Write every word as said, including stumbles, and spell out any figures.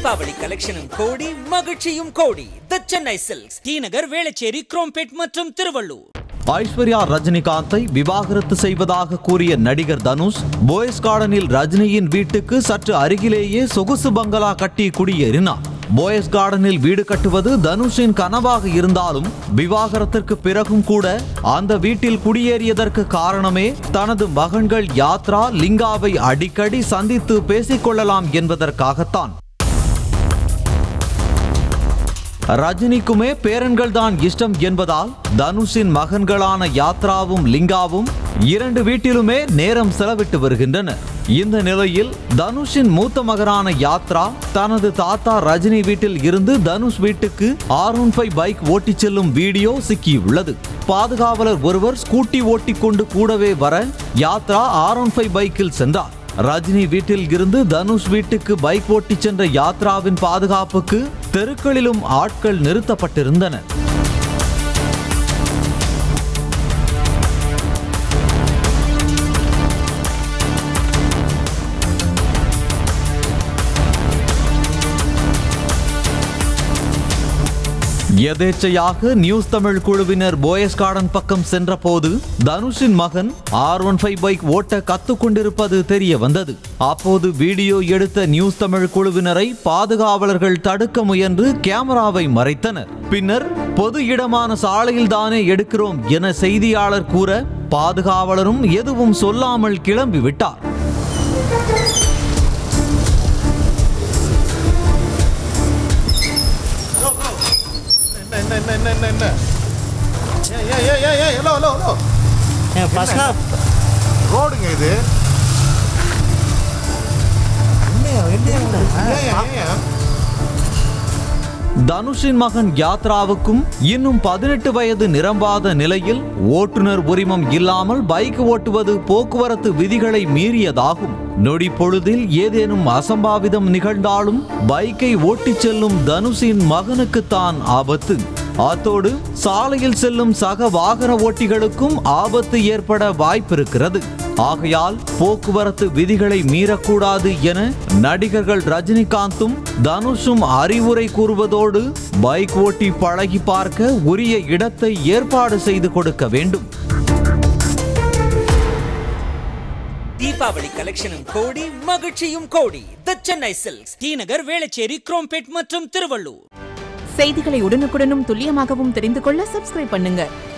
தீபாவளி கலெக்ஷனும் கோடி மகிழ்ச்சியும் கோடி. தி சென்னை சில்க்ஸ், டி நகர், வேளச்சேரி, குரோம்பேட் மற்றும் திருவள்ளூர். ஐஸ்வர்யா ரஜினிகாந்தை விவாகரத்து செய்வதாக கூறிய நடிகர் தனுஷ் போயஸ் கார்டனில் ரஜினியின் வீட்டுக்கு சற்று அருகிலேயே சொகுசு பங்களா கட்டி குடியேறினார். போயஸ் கார்டனில் வீடு கட்டுவது தனுஷின் கனவாக இருந்தாலும் விவாகரத்திற்கு பிறகும் கூட அந்த வீட்டில் குடியேறியதற்கு காரணமே தனது மகன்கள் யாத்ரா, லிங்காவை அடிக்கடி சந்தித்து பேசிக்கொள்ளலாம் என்பதற்காகத்தான். ரஜினிக்குமே பேரன்கள் தான் இஷ்டம் என்பதால் தனுஷின் மகன்களான யாத்ராவும் லிங்காவும் இரண்டு வீட்டிலுமே நேரம் செலவிட்டு வருகின்றனர். இந்த நிலையில் தனுஷின் மூத்த மகனான யாத்ரா தனது தாத்தா ரஜினி வீட்டில் இருந்து தனுஷ் வீட்டுக்கு ஆர் ஒன் ஃபைவ் பைக் ஓட்டிச் செல்லும் வீடியோ சிக்கியுள்ளது. பாதுகாவலர் ஒருவர் ஸ்கூட்டி ஓட்டிக்கொண்டு கூடவே வர யாத்ரா ஆர் ஒன் ஃபைவ் பைக்கில் சென்றார். ரஜினி வீட்டில் இருந்து தனுஷ் வீட்டுக்கு பைக் ஓட்டிச் சென்ற யாத்ராவின் பாதுகாப்புக்கு தெருக்களிலும் ஆட்கள் நிறுத்தப்பட்டிருந்தனர். எதேச்சையாக நியூஸ் தமிழ் குழுவினர் போயஸ் கார்டன் பக்கம் சென்ற போது தனுஷின் மகன் ஆர் ஒன் ஃபைவ் பைக் ஓட்ட கத்துக் கொண்டிருப்பது தெரிய வந்தது. அப்போது வீடியோ எடுத்த நியூஸ் தமிழ் குழுவினரை பாதுகாவலர்கள் தடுக்க முயன்று கேமராவை மறைத்தனர். பின்னர் பொது இடமான சாலையில் தானே எடுக்கிறோம் என செய்தியாளர் கூற பாதுகாவலரும் எதுவும் சொல்லாமல் கிளம்பிவிட்டார். ரோடுங்க இது. தனுஷின் மகன் யாத்ராவுக்கும் இன்னும் பதினெட்டு வயது நிரம்பாத நிலையில் ஓட்டுநர் உரிமம் இல்லாமல் பைக் ஓட்டுவது போக்குவரத்து விதிகளை மீறியதாகும். நொடி பொழுதில் ஏதேனும் அசம்பாவிதம் நிகழ்ந்தாலும் பைக்கை ஓட்டிச் செல்லும் தனுஷின் மகனுக்குத்தான் ஆபத்து. அத்தோடு சாலையில் செல்லும் சக வாகன ஓட்டிகளுக்கும் ஆபத்து ஏற்பட வாய்ப்பிருக்கிறது. ஆகையால் போக்குவரத்து விதிகளை மீறக்கூடாது என நடிகர்கள் ரஜினிகாந்தும் தனுஷும் அறிவுரை கூறுவதோடு பைக் ஓட்டி பழகி பார்க்க உரிய இடத்தை ஏற்பாடு செய்து கொடுக்க வேண்டும். தீபாவளி கலெக்ஷனும் கோடி மகிழ்ச்சியும் கோடி. தி சென்னை சில்க்ஸ், டி நகர், வேளச்சேரி, குரோம்பேட் மற்றும் திருவள்ளூர். செய்திகளை உடனுக்குடனும் துல்லியமாகவும் தெரிந்து கொள்ள சப்ஸ்கிரைப் பண்ணுங்க.